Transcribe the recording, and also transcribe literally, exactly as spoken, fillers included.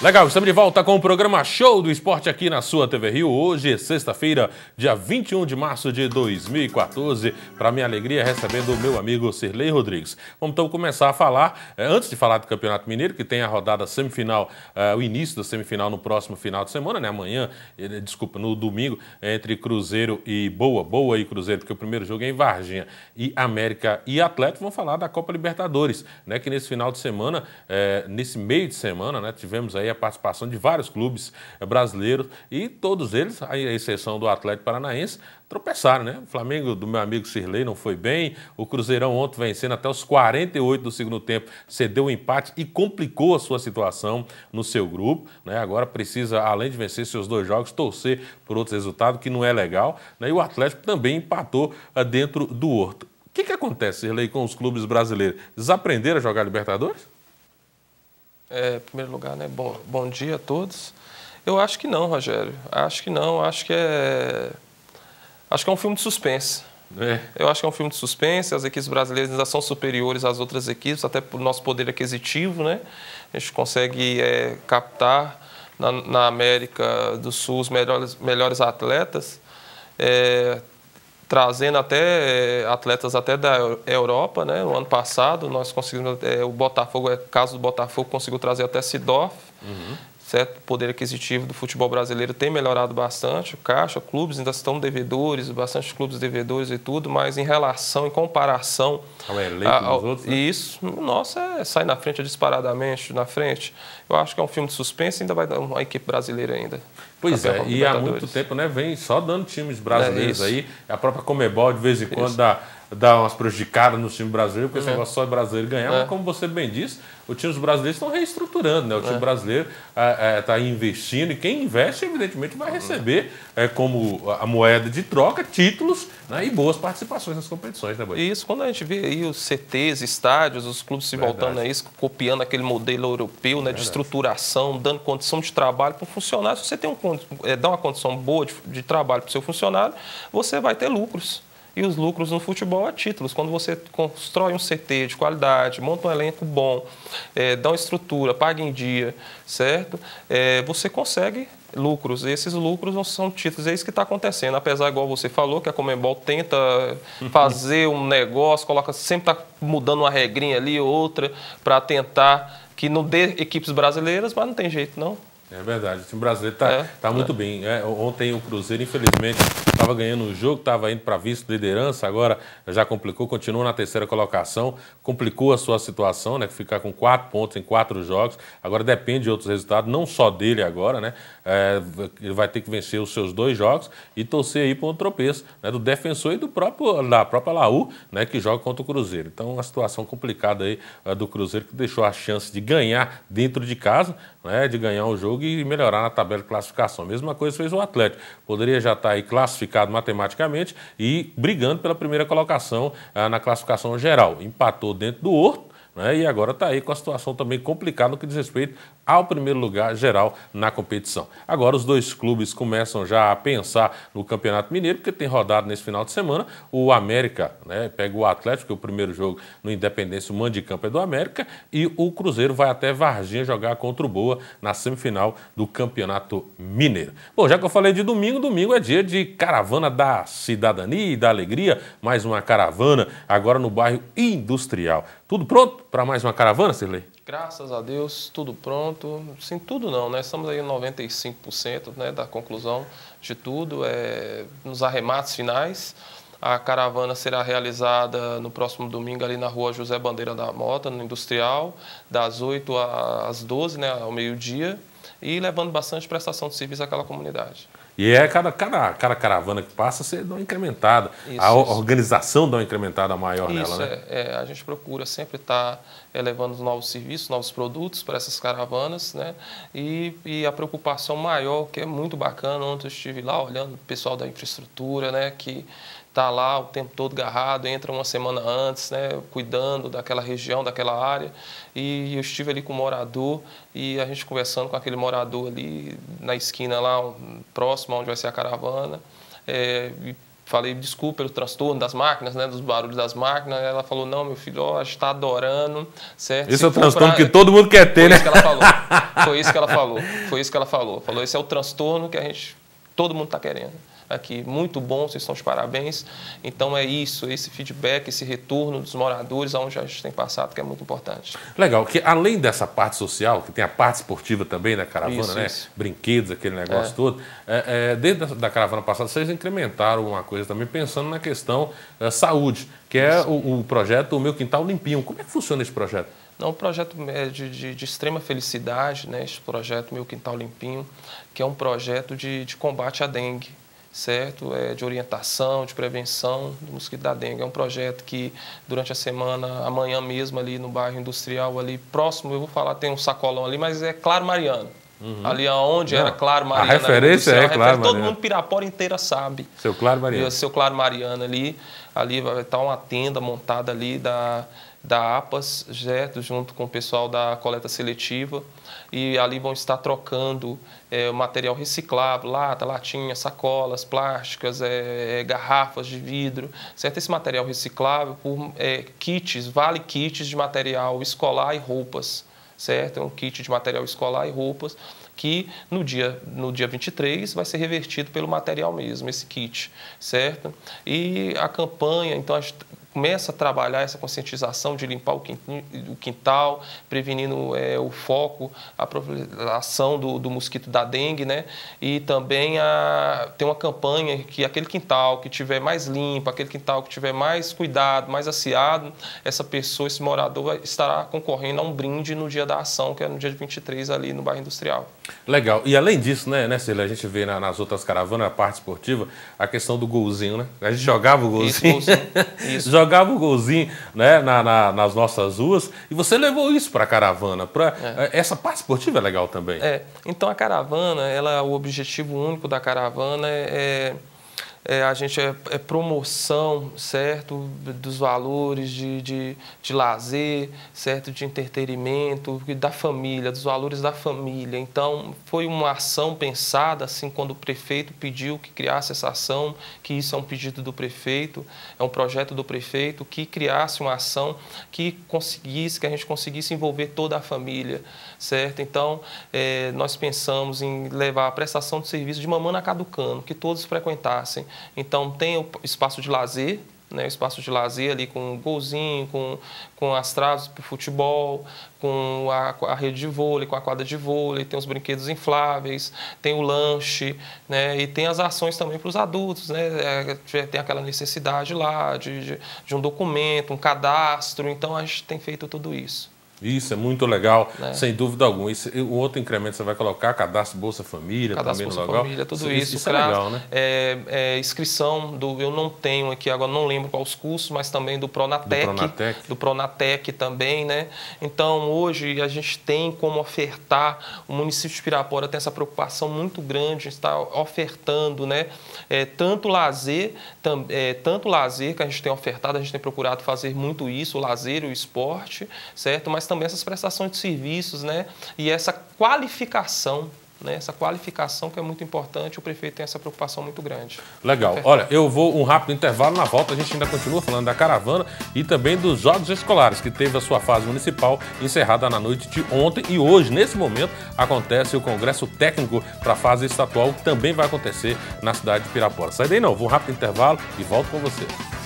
Legal, estamos de volta com o programa Show do Esporte aqui na sua T V Rio. Hoje, sexta-feira, dia vinte e um de março de dois mil e quatorze. Para minha alegria, recebendo o meu amigo Sirlei Rodrigues. Vamos então começar a falar, eh, antes de falar do Campeonato Mineiro, que tem a rodada semifinal, eh, o início da semifinal no próximo final de semana, né? Amanhã, eh, desculpa, no domingo, entre Cruzeiro e Boa, Boa e Cruzeiro, porque o primeiro jogo é em Varginha, e América e Atlético. Vamos falar da Copa Libertadores, né? Que nesse final de semana, eh, nesse meio de semana, né? Tivemos aí a participação de vários clubes brasileiros e todos eles, à exceção do Atlético Paranaense, tropeçaram, né? O Flamengo do meu amigo Sirlei não foi bem, o Cruzeirão ontem vencendo até os quarenta e oito do segundo tempo, cedeu o empate e complicou a sua situação no seu grupo, né? Agora precisa, além de vencer seus dois jogos, torcer por outros resultados, que não é legal, né? E o Atlético também empatou uh, dentro do Horto. O que que acontece, Sirlei, com os clubes brasileiros? Desaprenderam a jogar Libertadores? É, em primeiro lugar, né? Bom, bom dia a todos. Eu acho que não, Rogério. Acho que não. Acho que é. Acho que é um filme de suspense. É. Eu acho que é um filme de suspense. As equipes brasileiras ainda são superiores às outras equipes, até por nosso poder aquisitivo, né? A gente consegue é, captar na, na América do Sul os melhores, melhores atletas. É, trazendo até atletas até da Europa, né? No ano passado nós conseguimos, é, o Botafogo, é caso do Botafogo, conseguiu trazer até Seedorf, uhum. Certo? O poder aquisitivo do futebol brasileiro tem melhorado bastante, o caixa, clubes ainda estão devedores, bastante clubes devedores e tudo, mas em relação, em comparação ao elenco a, ao, dos outros, né? Isso, nossa, é, sai na frente disparadamente, na frente. Eu acho que é um filme de suspense, ainda vai dar uma equipe brasileira ainda. Pois é, e há muito tempo, né, vem só dando times brasileiros é aí, a própria Conmebol de vez em quando isso. dá, dá umas prejudicadas no time brasileiro, porque esse negócio só de brasileiro ganhar, é. Mas como você bem disse, os times brasileiros estão reestruturando, né? O time é. brasileiro está é, investindo e quem investe, evidentemente, vai receber é, como a moeda de troca títulos, né, e boas participações nas competições, né, Boi? Isso, quando a gente vê aí os C Tês, estádios, os clubes se Verdade. voltando a isso, copiando aquele modelo europeu, né, de estruturação, dando condição de trabalho para o funcionário. Se você tem um, é, dá uma condição boa de, de trabalho para o seu funcionário, você vai ter lucros. E os lucros no futebol é títulos. Quando você constrói um C T de qualidade, monta um elenco bom, é, dá uma estrutura, paga em dia, certo? É, você consegue lucros. E esses lucros não são títulos. É isso que está acontecendo. Apesar, igual você falou, que a Conmebol tenta fazer um negócio, coloca, sempre está mudando uma regrinha ali ou outra para tentar que não dê equipes brasileiras, mas não tem jeito, não. É verdade, o time brasileiro está é, tá muito é. bem. É, ontem o Cruzeiro, infelizmente, estava ganhando o jogo, estava indo para vice-liderança, agora já complicou, continua na terceira colocação, complicou a sua situação, né? Ficar com quatro pontos em quatro jogos, agora depende de outros resultados, não só dele agora, né? É, ele vai ter que vencer os seus dois jogos e torcer aí para um tropeço, né? Do Defensor e do próprio, da própria Laú, né? Que joga contra o Cruzeiro. Então, uma situação complicada aí uh, do Cruzeiro, que deixou a chance de ganhar dentro de casa, né? De ganhar o jogo e melhorar na tabela de classificação. A mesma coisa fez o Atlético. Poderia já estar aí classificado matematicamente e brigando pela primeira colocação ah, na classificação geral. Empatou dentro do Horto, né, e agora está aí com a situação também complicada no que diz respeito ao primeiro lugar geral na competição. Agora os dois clubes começam já a pensar no Campeonato Mineiro, porque tem rodado nesse final de semana. O América, né, pega o Atlético, que é o primeiro jogo no Independência, o mando de campo é do América, e o Cruzeiro vai até Varginha jogar contra o Boa na semifinal do Campeonato Mineiro. Bom, já que eu falei de domingo, domingo é dia de caravana da cidadania e da alegria, mais uma caravana agora no bairro Industrial. Tudo pronto para mais uma caravana, Sirlei? Graças a Deus, tudo pronto. Sim, tudo não, né? Estamos aí em noventa e cinco por cento, né, da conclusão de tudo, é, nos arremates finais. A caravana será realizada no próximo domingo ali na rua José Bandeira da Mota, no Industrial, das oito às doze, né, ao meio-dia, e levando bastante prestação de serviço àquela comunidade. E é cada, cada, cada caravana que passa, você dá uma incrementada. Isso, a isso. organização dá uma incrementada maior isso, nela, né? É, é, a gente procura sempre estar é, levando novos serviços, novos produtos para essas caravanas, né? E, e a preocupação maior, que é muito bacana, ontem eu estive lá olhando o pessoal da infraestrutura, né? Que está lá o tempo todo agarrado, entra uma semana antes, né, cuidando daquela região, daquela área. E eu estive ali com o morador e a gente conversando com aquele morador ali na esquina lá, próximo onde vai ser a caravana, é, falei, desculpa pelo transtorno das máquinas, né, dos barulhos das máquinas. Ela falou, não, meu filho, ó, a gente está adorando, certo? Esse Se é o transtorno pra... que todo mundo quer ter, Foi né? Isso que ela falou. Foi isso que ela falou. Foi isso que ela falou. Falou, esse é o transtorno que a gente, todo mundo está querendo. Aqui, muito bom, vocês estão de parabéns. Então é isso, esse feedback, esse retorno dos moradores, aonde a gente tem passado, que é muito importante. Legal, que além dessa parte social, que tem a parte esportiva também da caravana, isso, né? Isso. Brinquedos, aquele negócio é. todo. É, é, dentro da, da caravana passada, vocês incrementaram uma coisa também, pensando na questão é, saúde, que é o, o projeto O Meu Quintal Limpinho. Como é que funciona esse projeto? Não, um projeto de, de, de extrema felicidade, né? Esse projeto Meu Quintal Limpinho, que é um projeto de, de combate à dengue. Certo? É, de orientação, de prevenção do mosquito da dengue. É um projeto que, durante a semana, amanhã mesmo, ali no bairro industrial, ali próximo, eu vou falar, tem um sacolão ali, mas é Claro Mariano. Uhum. Ali onde Não, era Claro Mariano. A referência é Claro Mariano. Todo mundo, Pirapora inteira sabe. Seu Claro Mariano. Seu Claro Mariano ali. Ali vai estar uma tenda montada ali da, da APAS, certo? Junto com o pessoal da coleta seletiva. E ali vão estar trocando é, material reciclável, lata, latinha, sacolas plásticas, é, é, garrafas de vidro, certo? Esse material reciclável por é, kits, vale kits de material escolar e roupas, certo? É um kit de material escolar e roupas que no dia, no dia vinte e três vai ser revertido pelo material mesmo, esse kit, certo? E a campanha, então, a gente começa a trabalhar essa conscientização de limpar o quintal, prevenindo é, o foco, a proliferação do, do mosquito da dengue, né? E também a, tem uma campanha que aquele quintal que tiver mais limpo, aquele quintal que tiver mais cuidado, mais asseado, essa pessoa, esse morador vai, estará concorrendo a um brinde no dia da ação, que é no dia vinte e três ali no bairro industrial. Legal. E além disso, né, né Cília, a gente vê na, nas outras caravanas, a parte esportiva, a questão do golzinho, né? A gente jogava o golzinho. Isso, golzinho. Isso. Jogava o golzinho, né, na, na, nas nossas ruas, e você levou isso para a caravana. Pra, é. Essa parte esportiva é legal também. É. Então a caravana, ela, o objetivo único da caravana é, é a gente é, é promoção, certo, dos valores de, de, de lazer, certo, de entretenimento, da família, dos valores da família. Então, foi uma ação pensada, assim, quando o prefeito pediu que criasse essa ação, que isso é um pedido do prefeito, é um projeto do prefeito, que criasse uma ação que conseguisse, que a gente conseguisse envolver toda a família, certo? Então, é, nós pensamos em levar a prestação de serviço de Mamana Caducano, que todos frequentassem. Então, tem o espaço de lazer, né, o espaço de lazer ali com o golzinho, com, com as traves para o futebol, com a, a rede de vôlei, com a quadra de vôlei, tem os brinquedos infláveis, tem o lanche, né, e tem as ações também para os adultos, né, é, tem aquela necessidade lá de, de, de um documento, um cadastro, então a gente tem feito tudo isso. Isso é muito legal, né? Sem dúvida alguma. Isso, o outro incremento você vai colocar, cadastro Bolsa Família, cadastro também Bolsa no local. Família, tudo isso. Isso, isso é legal, né? É, é, inscrição, do, eu não tenho aqui agora, não lembro quais os cursos, mas também do Pronatec, do Pronatec, do Pronatec também, né? Então, hoje a gente tem como ofertar, o município de Pirapora tem essa preocupação muito grande, está ofertando, né? É, tanto lazer, tam, é, tanto lazer que a gente tem ofertado, a gente tem procurado fazer muito isso, o lazer e o esporte, certo? Mas também essas prestações de serviços, né? E essa qualificação, né? Essa qualificação que é muito importante, o prefeito tem essa preocupação muito grande. Legal. Olha, eu vou um rápido intervalo, na volta a gente ainda continua falando da caravana e também dos Jogos Escolares, que teve a sua fase municipal encerrada na noite de ontem, e hoje, nesse momento, acontece o Congresso Técnico para a fase estadual, que também vai acontecer na cidade de Pirapora. Sai daí não, vou um rápido intervalo e volto com você.